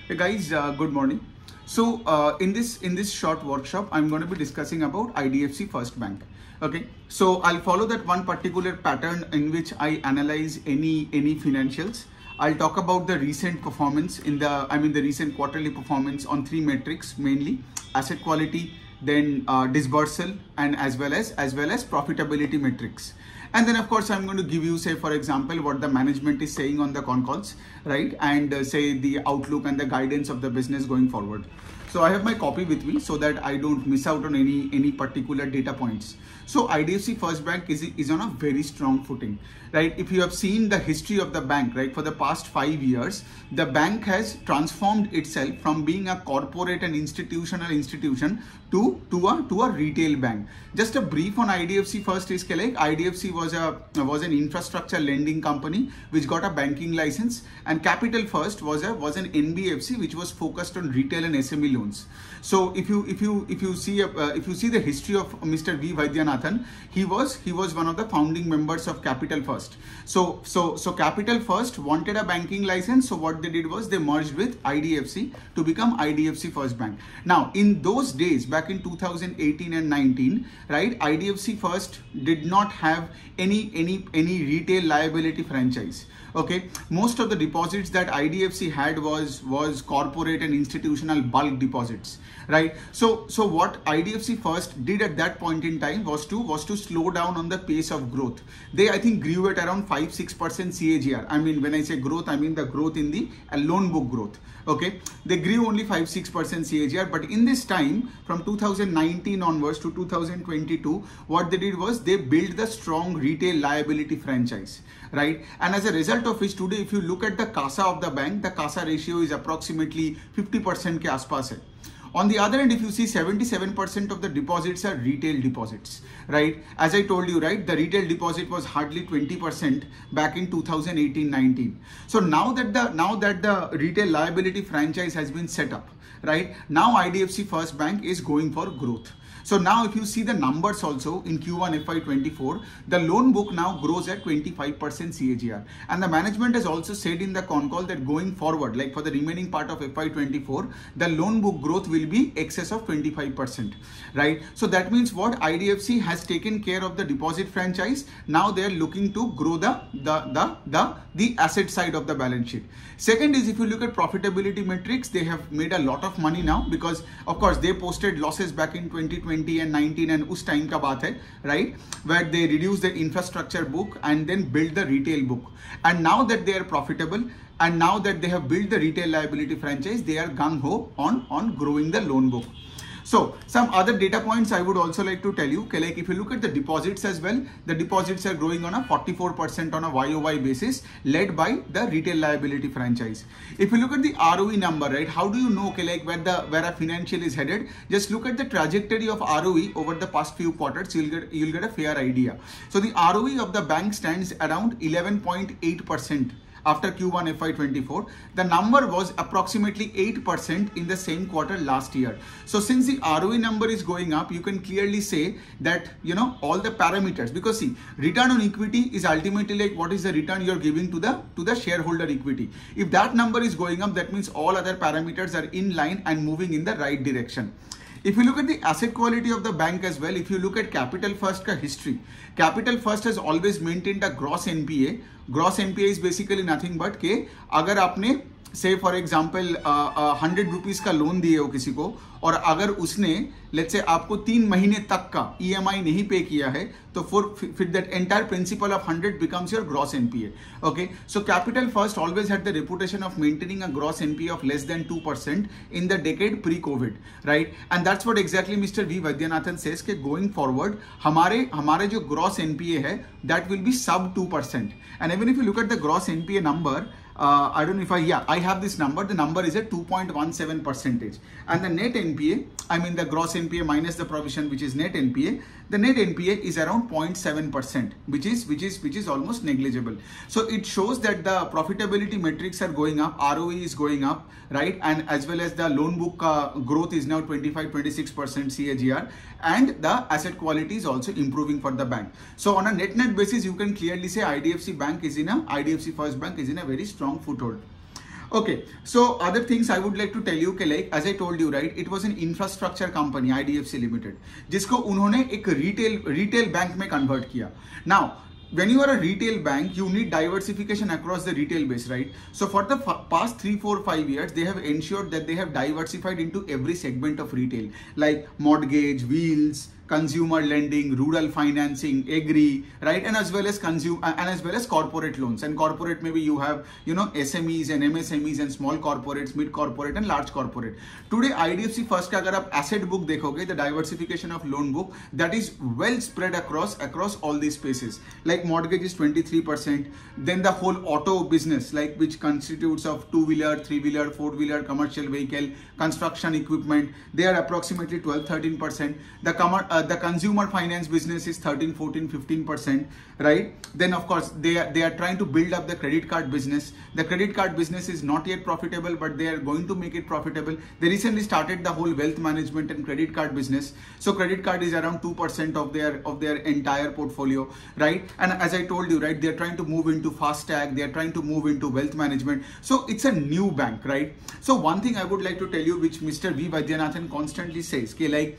Hey guys, good morning. In this short workshop, I'm going to be discussing about IDFC First Bank. Okay, so I'll follow that one particular pattern in which I analyze any financials. I'll talk about the recent performance the recent quarterly performance on three metrics, mainly asset quality, then disbursal, and as well as profitability metrics. And then of course I'm going to give you, say for example, what the management is saying on the con calls, right? And say the outlook and the guidance of the business going forward. So I have my copy with me so that I don't miss out on any particular data points. So IDFC First Bank is on a very strong footing, right? If you have seen the history of the bank, right, for the past 5 years, the bank has transformed itself from being a corporate and institutional institution to a retail bank. Just a brief on IDFC First is like IDFC was an infrastructure lending company which got a banking license, and Capital First was an NBFC which was focused on retail and SME loans. So if you see the history of Mr. V. Vaidyanathan, he was one of the founding members of Capital First. So Capital First wanted a banking license, so what they did was they merged with IDFC to become IDFC First Bank. Now in those days, back in 2018 and 19, right, IDFC First did not have any retail liability franchise. Okay, most of the deposits that IDFC had was corporate and institutional bulk deposits, right? So what IDFC First did at that point in time was to slow down on the pace of growth. They, I think, grew at around 5-6% CAGR. I mean, when I say growth, I mean the growth in the loan book growth. Okay, they grew only 5-6% CAGR, but in this time from 2019 onwards to 2022, what they did was they built the strong retail liability franchise, right? And as a result of which, today if you look at the CASA of the bank, the CASA ratio is approximately 50% ke aaspaas hai. On the other end, if you see, 77% of the deposits are retail deposits, right? As I told you, right, the retail deposit was hardly 20% back in 2018-19. So now that the retail liability franchise has been set up, right, now IDFC First Bank is going for growth. So now if you see the numbers also in Q1 FY24, the loan book now grows at 25% CAGR. And the management has also said in the con call that going forward, like for the remaining part of FY24, the loan book growth will be excess of 25%, right? So that means what, IDFC has taken care of the deposit franchise. Now they are looking to grow the asset side of the balance sheet. Second is, if you look at profitability metrics, they have made a lot of money now, because of course they posted losses back in 2020 and 19 and us time ka baat hai, right, where they reduced the infrastructure book and then built the retail book. And now that they are profitable and now that they have built the retail liability franchise, they are gung-ho on growing the loan book. So some other data points I would also like to tell you, like if you look at the deposits as well, the deposits are growing on a 44% on a YOY basis, led by the retail liability franchise. If you look at the ROE number, right, how do you know like where a financial is headed? Just look at the trajectory of ROE over the past few quarters, you'll get a fair idea. So the ROE of the bank stands around 11.8%. After Q1 FY24, the number was approximately 8% in the same quarter last year. So since the ROE number is going up, you can clearly say that, you know, all the parameters, because see, return on equity is ultimately like what is the return you're giving to the shareholder equity. If that number is going up, that means all other parameters are in line and moving in the right direction. If you look at the asset quality of the bank as well, if you look at Capital First ka history, Capital First has always maintained a gross NPA. Gross NPA is basically nothing but के अगर आपने say for example 100 rupees का loan दिए हो किसी को, और अगर उसने let's say आपको 3 महीने तक का EMI नहीं पे किया है, तो फिर that entire principal of 100 becomes your gross NPA. Okay, so Capital First always had the reputation of maintaining a gross NPA of less than 2% in the decade pre-COVID, right? And that's what exactly Mr. V. Vaidyanathan says कि going forward हमारे जो gross NPA है, that will be sub 2%. And even if you look at the gross NPA number, I don't know if I have this number. The number is at 2.17%, and the net NPA, I mean the gross NPA minus the provision, which is net NPA. The net NPA is around 0.7%, which is almost negligible. So it shows that the profitability metrics are going up, ROE is going up, right? And as well as the loan book growth is now 25-26% CAGR, and the asset quality is also improving for the bank. So on a net basis, you can clearly say IDFC First Bank is in a very strong foothold. Okay, so other things I would like to tell you कि like as I told you right, it was an infrastructure company IDFC Limited, जिसको उन्होंने एक retail bank में convert किया. Now when you are a retail bank, you need diversification across the retail base, right? So for the past 3, 4, 5 years, they have ensured that they have diversified into every segment of retail, like mortgage, wheels, consumer lending, rural financing, agri, right? And as well as corporate loans. And corporate, maybe you have, SMEs and MSMEs and small corporates, mid corporate and large corporate. Today, IDFC First का अगर आप asset book देखोगे, the diversification of loan book, that is well spread across all these spaces. Like mortgage is 23%, then the whole auto business, like which constitutes of 2-wheeler, 3-wheeler, 4-wheeler, commercial vehicle, construction equipment, they are approximately 12-13%. The consumer finance business is 13, 14, 15%, right? Then of course they are trying to build up the credit card business. The credit card business is not yet profitable, but they are going to make it profitable. They recently started the whole wealth management and credit card business. So credit card is around 2% of their entire portfolio, right? And as I told you, right, they are trying to move into FASTag. They are trying to move into wealth management. So it's a new bank, right? So one thing I would like to tell you, which Mr. V. Vaidyanathan constantly says, okay, like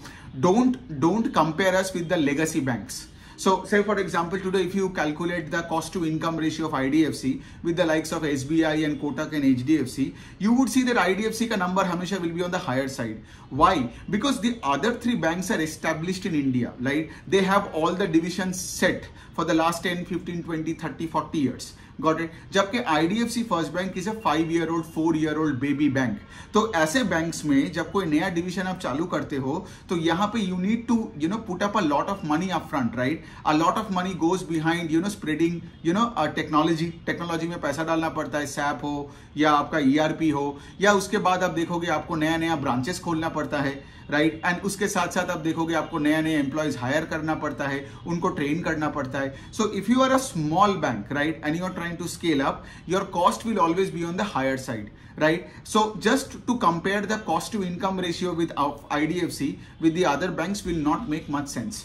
don't compare us with the legacy banks. So say for example, today if you calculate the cost to income ratio of IDFC with the likes of SBI and Kotak and HDFC, you would see that IDFC ka number hamesha will be on the higher side. Why? Because the other three banks are established in India, right? They have all the divisions set for the last 10, 15, 20, 30, 40 years. Got it? जबकि IDFC First Bank is a 5-year-old, 4-year-old baby bank. तो ऐसे banks में जब कोई नया division आप चालू करते हो, तो यहाँ पे you need to, put up a lot of money up front, right? A lot of money goes behind, spreading, technology. Technology में पैसा डालना पड़ता है, SAP हो या आपका ERP हो, या उसके बाद आप देखोगे आपको नया branches खोलना पड़ता है, राइट? एंड उसके साथ साथ आप देखोगे आपको नए एम्प्लॉयज हायर करना पड़ता है, उनको ट्रेन करना पड़ता है. So if you are a small bank, right, and you are trying to scale up, your cost will always be on the higher side, right? So just to compare the cost to income ratio with IDFC with the other banks will not make much sense.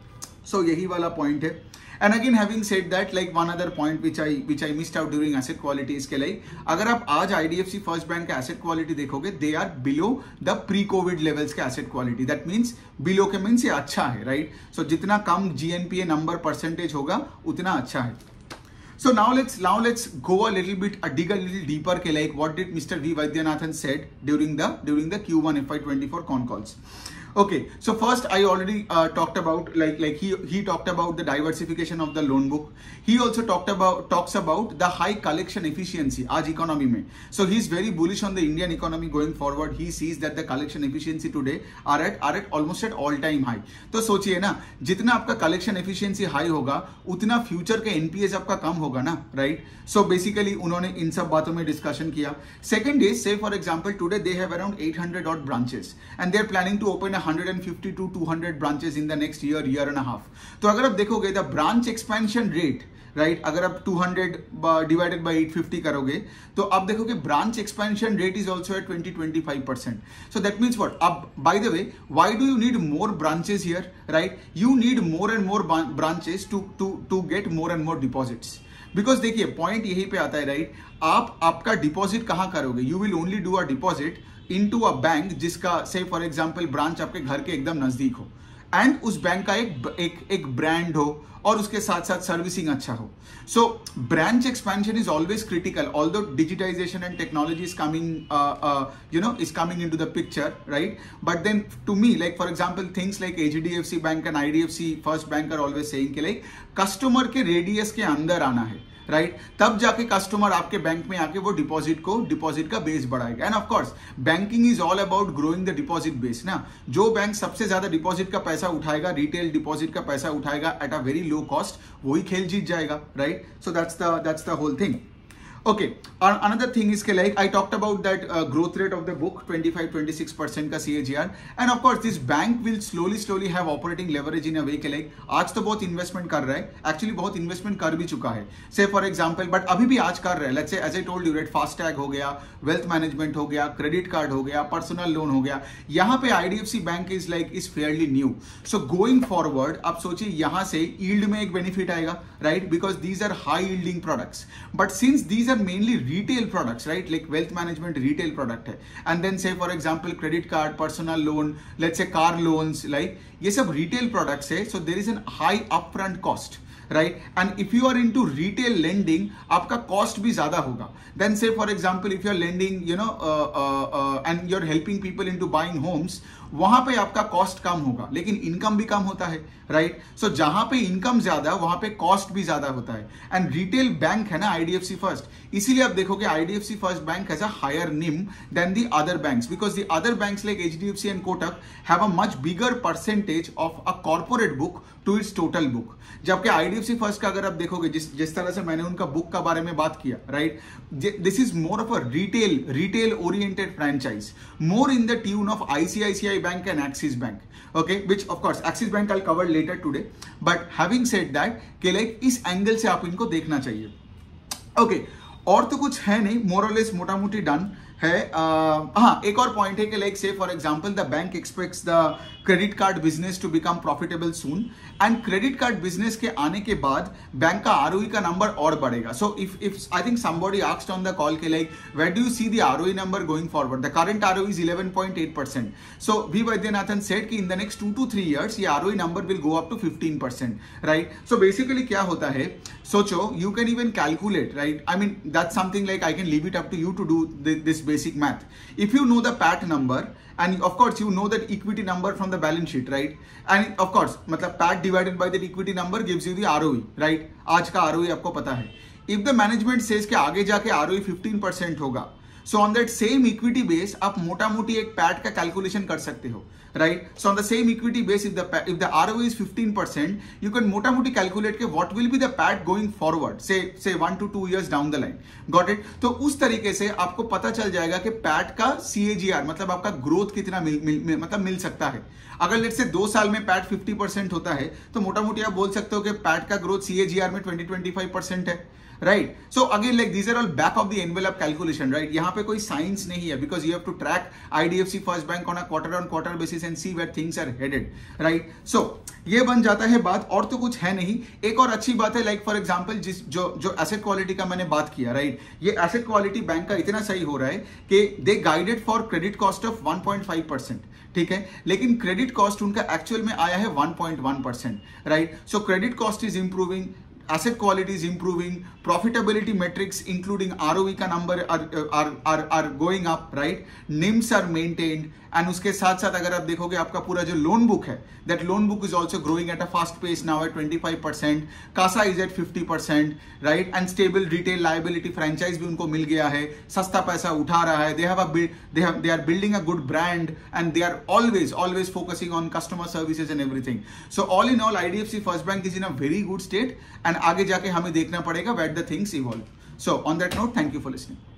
So यही वाला point है. And again having said that, like one other point which I missed out during asset quality is के like अगर आप आज IDFC First Bank का asset quality देखोगे, they are below the pre-COVID levels के asset quality. That means below के means ये अच्छा है, right? So जितना कम GNPA number percentage होगा उतना अच्छा है. So now let's go a little bit, dig a little deeper ke like what did Mr. V. Vaidyanathan said during the Q1 FY24 con calls. Okay, so first I already talked about like he talked about the diversification of the loan book. He also talks about the high collection efficiency आज economy में. So he's very bullish on the Indian economy going forward. He sees that the collection efficiency today are at almost at all time high. तो सोचिए ना, जितना आपका collection efficiency high होगा उतना future के NPAs आपका कम होगा ना, right? So basically उन्होंने इन सब बातों में discussion किया. Second is, say for example today they have around 800 odd branches and they are planning to open 150 to 200 branches in the next year and a half. तो अगर आप देखोगे the branch expansion rate, right, अगर आप 200 divided by 850 करोगे तो आप देखोगे branch expansion rate is also at 20-25%. So that means what? अब by the way, why do you need more branches here, right? You need more and more branches to get more and more deposits. Because देखिए point यही पे आता है, right? आप आपका deposit कहाँ करोगे? You will only do a deposit into a bank जिसका से फॉर एग्जांपल ब्रांच आपके घर के एकदम नजदीक हो एंड उस बैंक का एक ब्रांड हो और उसके साथ साथ सर्विसिंग अच्छा हो. So branch expansion is always critical, although digitization and technology is coming is coming into the picture, right? But then to me, like for example things like HDFC Bank and IDFC First Bank are always saying कि like customer के radius के अंदर आना है, right? तब जाके customer आपके bank में आके वो डिपॉजिट का बेस बढ़ाएगा. And of course banking is all about growing the deposit base ना. जो बैंक सबसे ज्यादा डिपॉजिट का पैसा उठाएगा, रिटेल डिपॉजिट का पैसा उठाएगा at a very low cost, वही खेल जीत जाएगा, right? So that's the whole thing. Okay, another thing is like I talked about that growth rate of the book 25-26% का CAGR, and of course this bank will slowly have operating leverage in a way कि like आज तो बहुत investment कर रहा है, actually बहुत investment कर भी चुका है, से फॉर एग्जांपल, बट अभी भी आज कर रहा है. Let's say as I told you, right, FASTag हो गया, वेल्थ मैनेजमेंट हो गया, क्रेडिट कार्ड हो गया, पर्सनल लोन हो गया. यहाँ पे IDFC bank is fairly new. So going forward आप सोचिए यहाँ से यील्ड में एक बेनिफिट आएगा, right? Because these are high yielding products, but since these are mainly retail products, right, like wealth management retail product है. And then say for example credit card, personal loan, let's say car loans, like ये सब retail products है. So there is an high upfront cost, right. And if you are into retail lending, आपका cost भी ज्यादा होगा. Then say for example if you are lending and you are helping people into buying homes, वहां पे आपका cost कम होगा लेकिन income भी कम होता है, राइट. सो जहां पे इनकम ज्यादा वहां पे कॉस्ट भी ज्यादा होता है. एंड रिटेल बैंक है ना आईडीएफसी फर्स्ट, इसीलिए आप देखोगे IDFC first bank has a higher NIM than the other banks, because the other banks like HDFC and Kotak have a much bigger percentage of a corporate book to its total book. जबकि IDFC first का अगर आप देखोगे, जिस तरह से मैंने उनका बुक का बारे में बात किया, right, this is more of a retail oriented franchise, more in the tune of ICICI bank and Axis bank, okay, which of course Axis Bank I'll cover later today, but having said that कि like इस angle से आप इनको देखना चाहिए. okay, और तो कुछ है नहीं, मोर और लेस मोटा मोटी डन है. हाँ, एक और पॉइंट है कि like say for example the bank expects the credit card business to become profitable soon, and credit card business के आने के बाद बैंक का आरओई का नंबर और बढ़ेगा. So if I think somebody asked on the call के like where do you see the ROE number going forward, the current ROE is 11.8%. so V Vaidyanathan said कि in the next 2 to 3 years ये ROE number will go up to 15%, right. so basically क्या होता है, सोचो, you can even calculate, right, I mean that's something like I can leave it up to you to do this basic math. If you know the PAT number and of course you know that equity number from the balance sheet, right, and of course मतलब PAT divided by that equity number gives you the ROE, right. आज का ROE आपको पता है. If the management says कि आगे जाके ROE 15% होगा, so on that same equity base आप मोटा मोटी एक PAT का कैलकुलेशन कर सकते हो, right. so on the same equity base if the ROE is 15%, you can मोटा मोटी कैलकुलेट के what will be the PAT going forward, say 1 to 2 years down the line. got it. तो उस तरीके से आपको पता चल जाएगा कि PAT का CAGR मतलब आपका ग्रोथ कितना मिल सकता है. अगर लेट्स से 2 साल में PAT 50% होता है तो मोटा मोटी आप बोल सकते हो कि PAT का ग्रोथ CAGR में 20-25% है, right. So again like these are all back of the envelope calculation, right. यहाँ पे कोई साइंस नहीं है, because you have to track IDFC first bank on a quarter basis and see where things are headed, right. So ये बन जाता है बात, और तो कुछ है नहीं. एक और अच्छी बात है, लाइक फॉर एग्जांपल जो एसेट क्वालिटी का मैंने बात किया, राइट, ये एसेट क्वालिटी बैंक का इतना सही हो रहा है कि they guided for credit cost of 1.5%, ठीक है, लेकिन क्रेडिट कॉस्ट उनका एक्चुअल में आया है 1.1%, right. So credit cost is improving, asset quality is improving, profitability metrics including ROE का number are going up, right, NIMs are maintained, and उसके साथ साथ अगर आप देखोगे आपका पूरा जो लोन बुक है, that loan book is also growing at a fast pace now at 25%, CASA is at 50%, right, and stable retail liability franchise भी उनको मिल गया है, सस्ता पैसा उठा रहा है, they are building a good brand, and they are always focusing on customer services and everything. So all in all IDFC First Bank is in a very good state, and आगे जाके हमें देखना पड़ेगा where the things evolve. So on that note, thank you for listening.